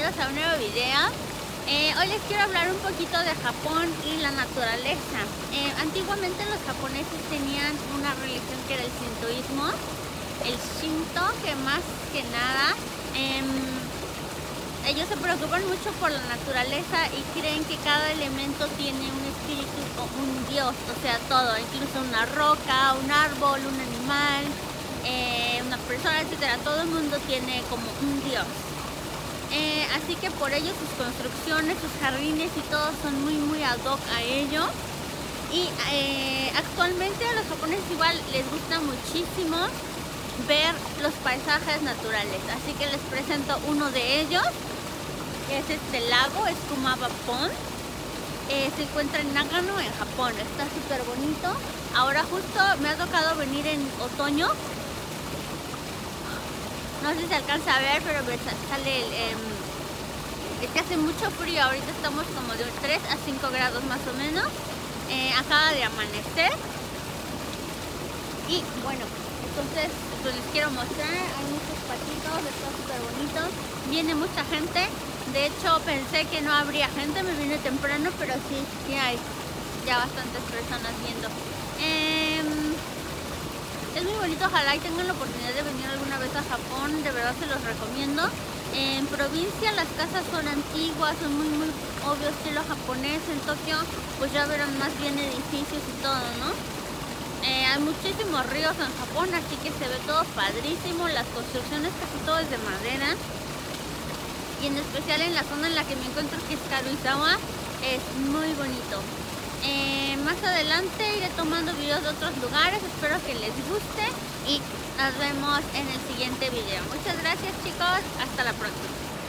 bienvenidos a un nuevo video. Hoy les quiero hablar un poquito de Japón y la naturaleza. Antiguamente los japoneses tenían una religión que era el sintoísmo, el Shinto, que más que nada ellos se preocupan mucho por la naturaleza y creen que cada elemento tiene un espíritu o un dios, o sea, todo, incluso una roca, un árbol, un animal, una persona, etcétera. Todo el mundo tiene como un dios. Así que por ello sus construcciones, sus jardines y todo son muy ad hoc a ello. Y actualmente a los japoneses igual les gusta muchísimo ver los paisajes naturales. Así que les presento uno de ellos, que es este lago, es Kumaba Pond. Se encuentra en Nagano, en Japón. Está súper bonito. Ahora justo me ha tocado venir en otoño. No sé si se alcanza a ver, pero me sale es que hace mucho frío. Ahorita estamos como de 3 a 5 grados más o menos. Acaba de amanecer. Y bueno, entonces pues les quiero mostrar. Hay muchos patitos, está súper bonito. Viene mucha gente. De hecho pensé que no habría gente, me vine temprano, pero sí hay ya bastantes personas viendo. Es muy bonito, ojalá y tengan la oportunidad de venir alguna vez a Japón, de verdad se los recomiendo. En provincia las casas son antiguas, son muy obvio estilo japonés. En Tokio pues ya verán más bien edificios y todo, ¿no? Hay muchísimos ríos en Japón, así que se ve todo padrísimo. Las construcciones casi todo es de madera. Y en especial en la zona en la que me encuentro, que es Karuizawa, es muy bonito. Más adelante iré tomando videos de otros lugares, espero que les guste y nos vemos en el siguiente video. Muchas gracias chicos, hasta la próxima.